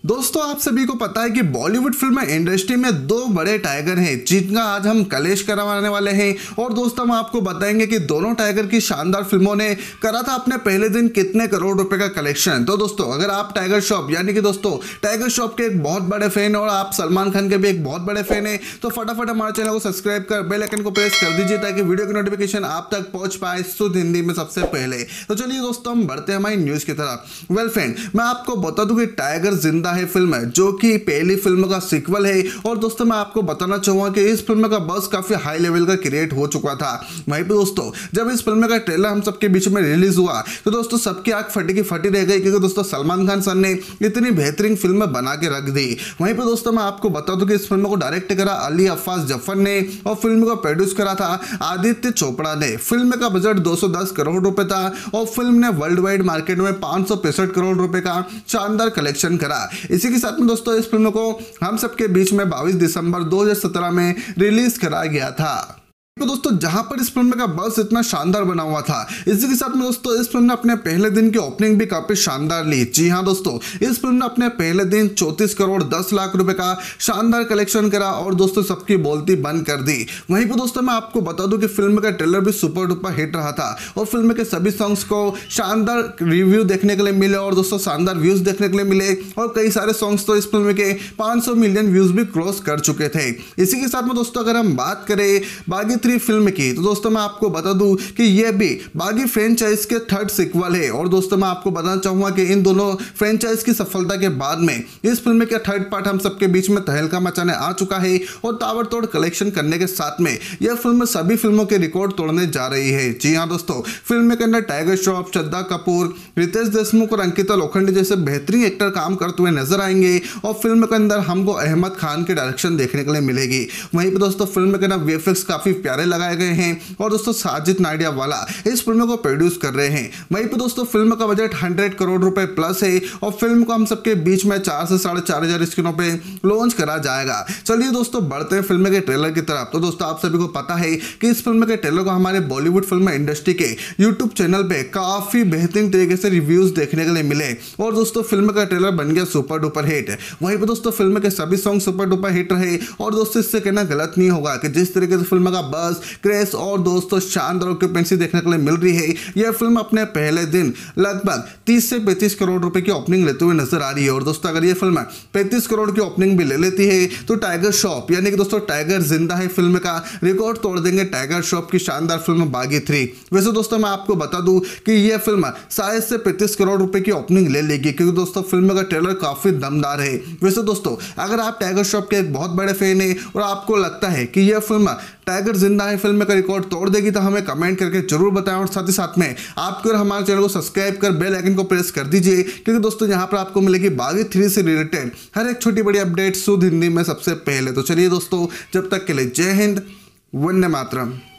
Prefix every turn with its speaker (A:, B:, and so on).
A: दोस्तों आप सभी को पता है कि बॉलीवुड फिल्म इंडस्ट्री में दो बड़े टाइगर हैं जिनका आज हम कलेश करवाने वाले हैं। और दोस्तों हम आपको बताएंगे कि दोनों टाइगर की शानदार फिल्मों ने करा था अपने पहले दिन कितने करोड़ रुपए का कलेक्शन। तो दोस्तों अगर आप टाइगर श्रॉफ यानी कि दोस्तों टाइगर श्रॉफ के एक बहुत बड़े फैन और आप सलमान खान के भी एक बहुत बड़े फैन है तो फटाफट हमारे चैनल को सब्सक्राइब कर बेल आइकन को प्रेस कर दीजिए ताकि वीडियो की नोटिफिकेशन आप तक पहुंच पाए शुद्ध हिंदी में सबसे पहले। तो चलिए दोस्तों हम बढ़ते हैं हमारी न्यूज की तरफ। वेल फ्रेंड, मैं आपको बता दूं कि टाइगर जिंदा है फिल्म है जो कि पहली फिल्म का सीक्वल है। और दोस्तों मैं आपको बताना चाहूंगा कि इस फिल्म का बस काफी हाई लेवल का क्रिएट हो चुका था। वहीं पे दोस्तों जब इस फिल्म का ट्रेलर हम सबके बीच में रिलीज हुआ तो दोस्तों सबकी आंख फटी की फटी रह गई क्योंकि दोस्तों सलमान खान सर ने इतनी बेहतरीन फिल्म बना के रख दी। वहीं पे दोस्तों मैं आपको बता दूं कि इस फिल्म को डायरेक्ट करा अली अब्बास जफर ने और फिल्म को प्रोड्यूस करा था आदित्य चोपड़ा ने। फिल्म का बजट 210 करोड़ रुपए था और फिल्म ने वर्ल्ड वाइड मार्केट में 565 करोड़ रुपए का शानदार कलेक्शन करा। इसी के साथ में दोस्तों इस फिल्म को हम सबके बीच में 22 दिसंबर 2017 में रिलीज करा गया था। तो दोस्तों जहां पर इस फिल्म का बस इतना शानदार बना हुआ था, इसी के साथ में दोस्तों इस फिल्म ने अपने पहले दिन की ओपनिंग भी काफी शानदार ली। जी हां दोस्तों, इस फिल्म ने अपने पहले दिन 34 करोड़ 10 लाख रुपए का शानदार कलेक्शन करा और दोस्तों सबकी बोलती बंद कर दी। वहीं पर दोस्तों मैं आपको बता दूं कि फिल्म का ट्रेलर भी सुपर डुपर हिट रहा था और फिल्म के सभी सॉन्ग्स को शानदार रिव्यू देखने के लिए मिले और दोस्तों शानदार व्यूज देखने के लिए मिले और कई सारे सॉन्ग्स तो इस फिल्म के 500 मिलियन व्यूज भी क्रॉस कर चुके थे। इसी के साथ में दोस्तों अगर हम बात करें बागी 3 फिल्म की तो दोस्तों मैं आपको बता दूं कि यह भी बागी फ्रेंचाइज के थर्ड सीक्वल है। और दोस्तों मैं आपको बताना चाहूंगा कि इन दोनों फ्रेंचाइज की सफलता के बाद में इस फिल्म का थर्ड पार्ट हम सबके बीच में तहलका मचाने आ चुका है और ताबड़तोड़ कलेक्शन करने के साथ में यह फिल्म सभी फिल्मों के रिकॉर्ड तोड़ने जा रही है। जी हां दोस्तों, फिल्म के अंदर टाइगर श्रॉफ, श्रद्धा कपूर, रितेश देशमुख और अंकिता लोखंडे जैसे बेहतरीन एक्टर काम करते हुए नजर आएंगे और फिल्म के अंदर हमको अहमद खान की डायरेक्शन देखने के लिए मिलेगी। वहीं पर दोस्तों फिल्म के अंदर वीएफएक्स काफी प्यारे लगाए गए हैं और दोस्तों साजिद नाडिया वाला इस फिल्म को प्रोड्यूस कर रहे हैं। वहीं पे दोस्तों फिल्म का बजट 100 करोड़ रुपए प्लस है और फिल्म को हम सबके बीच में 4 से 4,500 स्क्रीनों पे लॉन्च करा जाएगा। चलिए दोस्तों बढ़ते हैं फिल्म के ट्रेलर की तरफ। तो दोस्तों आप सभी को पता है कि इस फिल्म के ट्रेलर को हमारे बॉलीवुड फिल्म इंडस्ट्री के यूट्यूब चैनल पे काफी बेहतरीन तरीके से रिव्यूज देखने के लिए मिले और दोस्तों फिल्म का ट्रेलर बन गया सुपर डुपर हिट। वहीं पर दोस्तों फिल्म के सभी सॉन्ग सुपर डुपर हिट रहे और दोस्तों इससे कहना गलत नहीं होगा कि जिस तरीके से फिल्म का बस क्रेज और दोस्तों शानदार ऑक्यूपेंसी देखने के लिए मिल रही है, यह फिल्म अपने पहले दिन लगभग 30 से 35 करोड़ रुपए की ओपनिंग लेते हुए नजर आ रही है। और दोस्तों अगर यह फिल्म 35 करोड़ की ओपनिंग भी ले लेती है तो टाइगर श्रॉफ यानी कि दोस्तों टाइगर जिंदा है फिल्म का रिकॉर्ड तोड़ देंगे टाइगर श्रॉफ की शानदार फिल्म बागी 3। वैसे दोस्तों मैं आपको बता दूं कि यह फिल्म शायद से 35 करोड़ रुपए की ओपनिंग ले लेगी क्योंकि दोस्तों फिल्म का ट्रेलर काफी दमदार है। वैसे दोस्तों अगर आप टाइगर श्रॉफ के एक बहुत बड़े फैन है और आपको लगता है कि यह फिल्म टाइगर जिंदा है फिल्म का रिकॉर्ड तोड़ देगी तो हमें कमेंट करके जरूर बताएं और साथ ही साथ में आपको और हमारे चैनल को सब्सक्राइब कर बेल आइकन को प्रेस कर दीजिए क्योंकि दोस्तों यहाँ पर आपको मिलेगी बागी 3 से रिलेटेड हर एक छोटी बड़ी अपडेट शुद्ध हिंदी में सबसे पहले। तो चलिए दोस्तों जब तक के लिए जय हिंद, वंदे मातरम।